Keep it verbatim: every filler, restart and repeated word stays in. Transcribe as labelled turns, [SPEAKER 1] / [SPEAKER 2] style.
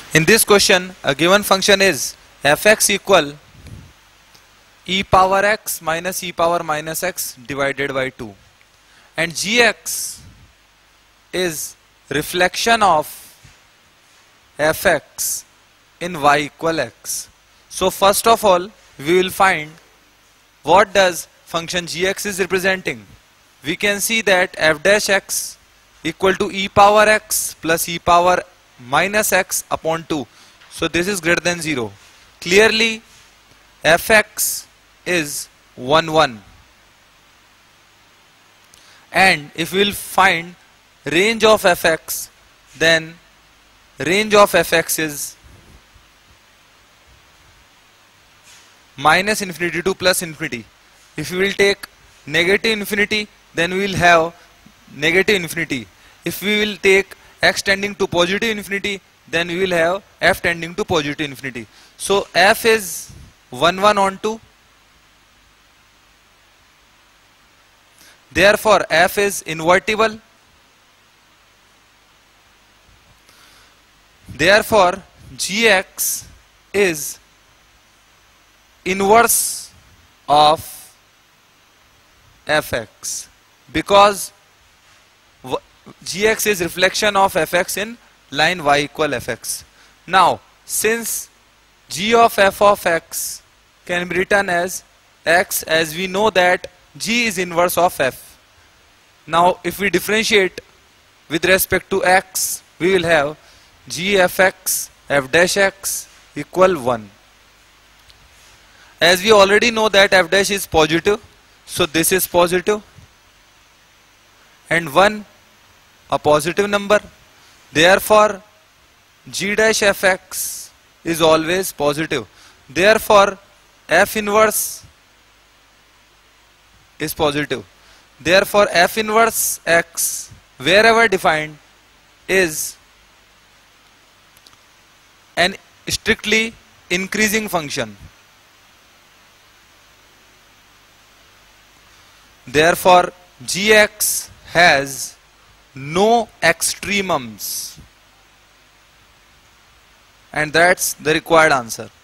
[SPEAKER 1] In this question, a given function is fx equal e power x minus e power minus x divided by two, and gx is reflection of fx in y equal x. So first of all, we will find what does function gx is representing. We can see that f dash x equal to e power x plus e power minus x upon two. So this is greater than zero. Clearly fx is one one. And if we will find range of fx, then range of fx is minus infinity to plus infinity. If we will take negative infinity, then we will have negative infinity. If we will take x tending to positive infinity, then we will have f tending to positive infinity. So f is one one on two. Therefore f is invertible. Therefore gx is inverse of fx, because gx is reflection of fx in line y equal fx. Now since g of f of x can be written as x, as we know that g is inverse of f. Now if we differentiate with respect to x, we will have g fx f dash x equal one. As we already know that f dash is positive, so this is positive, and one a positive number. Therefore g dash fx is always positive. Therefore f inverse is positive. Therefore f inverse x, wherever defined, is an strictly increasing function. Therefore gx has no extremums, and that's the required answer.